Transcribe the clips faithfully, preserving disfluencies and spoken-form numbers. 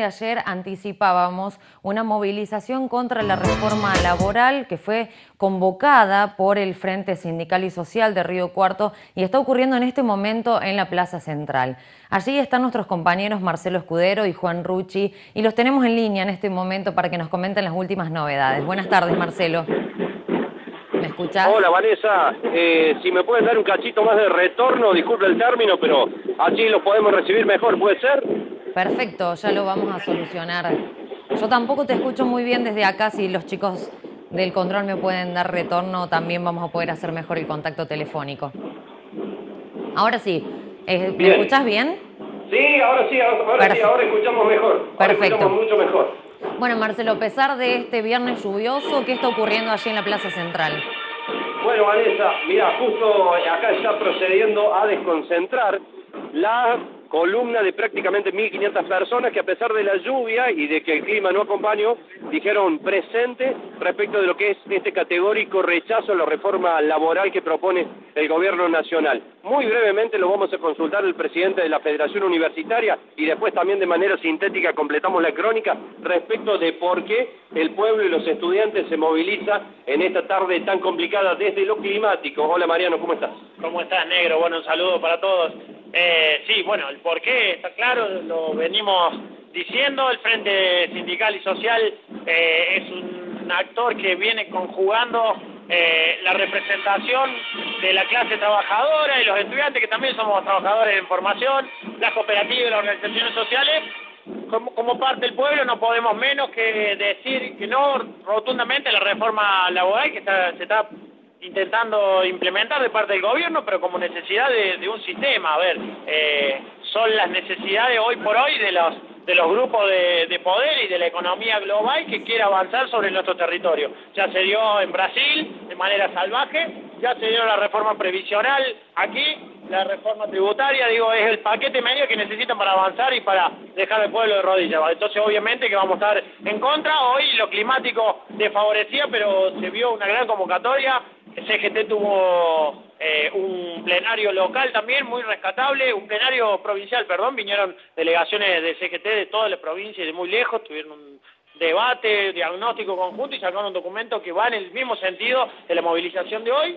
desde ayer anticipábamos una movilización contra la reforma laboral que fue convocada por el Frente Sindical y Social de Río Cuarto y está ocurriendo en este momento en la Plaza Central. Allí están nuestros compañeros Marcelo Escudero y Juan Rucci y los tenemos en línea en este momento para que nos comenten las últimas novedades. Buenas tardes, Marcelo. ¿Me escuchás? Hola, Vanessa. Eh, si me puedes dar un cachito más de retorno, disculpe el término, pero así lo podemos recibir mejor, ¿puede ser? Perfecto, ya lo vamos a solucionar. Yo tampoco te escucho muy bien desde acá. Si los chicos del control me pueden dar retorno, también vamos a poder hacer mejor el contacto telefónico. Ahora sí, ¿me bien. escuchás bien? Sí, ahora sí, ahora sí, ahora escuchamos mejor. Ahora Perfecto. escuchamos mucho mejor. Bueno, Marcelo, a pesar de este viernes lluvioso, ¿qué está ocurriendo allí en la Plaza Central? Bueno, Vanessa, mira, justo acá está procediendo a desconcentrar la columna de prácticamente mil quinientas personas que, a pesar de la lluvia y de que el clima no acompañó, dijeron presente respecto de lo que es este categórico rechazo a la reforma laboral que propone el gobierno nacional. Muy brevemente lo vamos a consultar el presidente de la Federación Universitaria y después también de manera sintética completamos la crónica respecto de por qué el pueblo y los estudiantes se movilizan en esta tarde tan complicada desde lo climático. Hola Mariano, ¿cómo estás? ¿Cómo estás, negro? Bueno, un saludo para todos. Eh, sí, bueno, el porqué está claro, lo venimos diciendo. El Frente Sindical y Social eh, es un actor que viene conjugando eh, la representación de la clase trabajadora y los estudiantes, que también somos trabajadores en formación, las cooperativas y las organizaciones sociales. Como, como parte del pueblo no podemos menos que decir que no rotundamente a la reforma laboral que está, se está intentando implementar de parte del gobierno, pero como necesidad de, de un sistema. A ver, eh, son las necesidades hoy por hoy de los de los grupos de, de poder y de la economía global que quiere avanzar sobre nuestro territorio. Ya se dio en Brasil de manera salvaje, ya se dio la reforma previsional aquí, la reforma tributaria, digo, es el paquete medio que necesitan para avanzar y para dejar al pueblo de rodillas. Entonces, obviamente que vamos a estar en contra. Hoy lo climático desfavorecía, pero se vio una gran convocatoria. El C G T tuvo eh, un plenario local también muy rescatable, un plenario provincial, perdón, vinieron delegaciones del C G T de todas las provincias y de muy lejos, tuvieron un debate, diagnóstico conjunto y sacaron un documento que va en el mismo sentido de la movilización de hoy,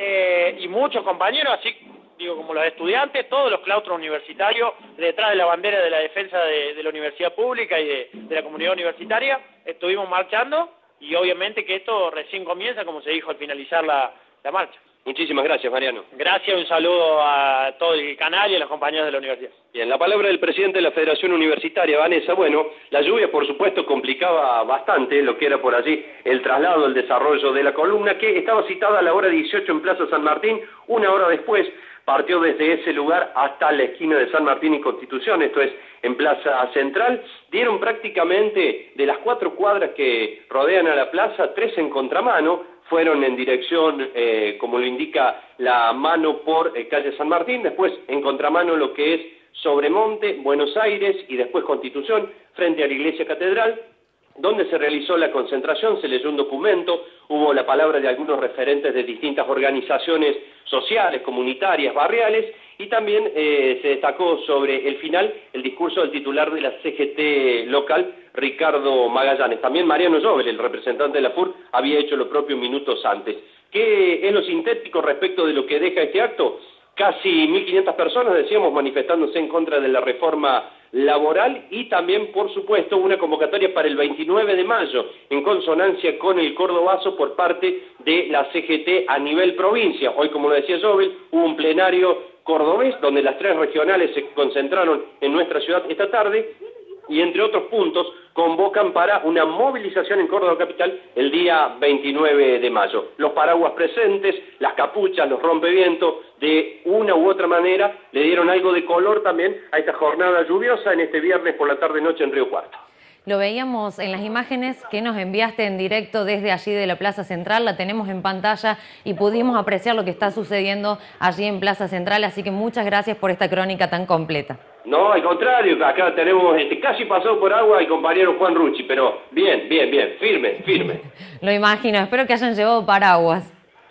eh, y muchos compañeros, así digo como los estudiantes, todos los claustros universitarios, detrás de la bandera de la defensa de, de la universidad pública y de, de la comunidad universitaria, estuvimos marchando. Y obviamente que esto recién comienza, como se dijo al finalizar la, la marcha. Muchísimas gracias, Mariano. Gracias, un saludo a todo el canal y a los compañeros de la universidad. Bien, la palabra del presidente de la Federación Universitaria, Vanessa. Bueno, la lluvia, por supuesto, complicaba bastante lo que era por allí el traslado, el desarrollo de la columna, que estaba citada a la hora dieciocho en Plaza San Martín. Una hora después partió desde ese lugar hasta la esquina de San Martín y Constitución, esto es, en Plaza Central. Dieron prácticamente de las cuatro cuadras que rodean a la plaza, tres en contramano, fueron en dirección, eh, como lo indica la mano, por eh, calle San Martín, después en contramano lo que es Sobremonte, Buenos Aires y después Constitución, frente a la Iglesia Catedral, donde se realizó la concentración. Se leyó un documento, hubo la palabra de algunos referentes de distintas organizaciones sociales, comunitarias, barriales, y también eh, se destacó sobre el final el discurso del titular de la C G T local, Ricardo Magallanes. También Mariano Jovel, el representante de la F U R, había hecho lo propio minutos antes. ¿Qué es lo sintético respecto de lo que deja este acto? Casi mil quinientas personas, decíamos, manifestándose en contra de la reforma laboral y también, por supuesto, una convocatoria para el veintinueve de mayo, en consonancia con el cordobazo por parte de la C G T a nivel provincia. Hoy, como lo decía Jovel, hubo un plenario cordobés donde las tres regionales se concentraron en nuestra ciudad esta tarde y, entre otros puntos, convocan para una movilización en Córdoba capital el día veintinueve de mayo. Los paraguas presentes, las capuchas, los rompevientos, de una u otra manera le dieron algo de color también a esta jornada lluviosa en este viernes por la tarde-noche en Río Cuarto. Lo veíamos en las imágenes que nos enviaste en directo desde allí de la Plaza Central, la tenemos en pantalla y pudimos apreciar lo que está sucediendo allí en Plaza Central, así que muchas gracias por esta crónica tan completa. No, al contrario, acá tenemos, este, casi pasó por agua el compañero Juan Rucci, pero bien, bien, bien, firme, firme. Lo imagino, espero que hayan llevado paraguas.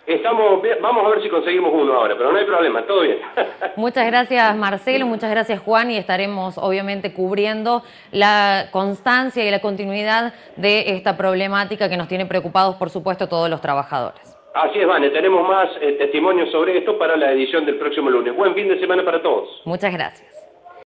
Estamos, vamos a ver si conseguimos uno ahora, pero no hay problema, todo bien. Muchas gracias, Marcelo, muchas gracias, Juan, y estaremos obviamente cubriendo la constancia y la continuidad de esta problemática que nos tiene preocupados, por supuesto, todos los trabajadores. Así es, Vane, tenemos más eh, testimonios sobre esto para la edición del próximo lunes. Buen fin de semana para todos. Muchas gracias.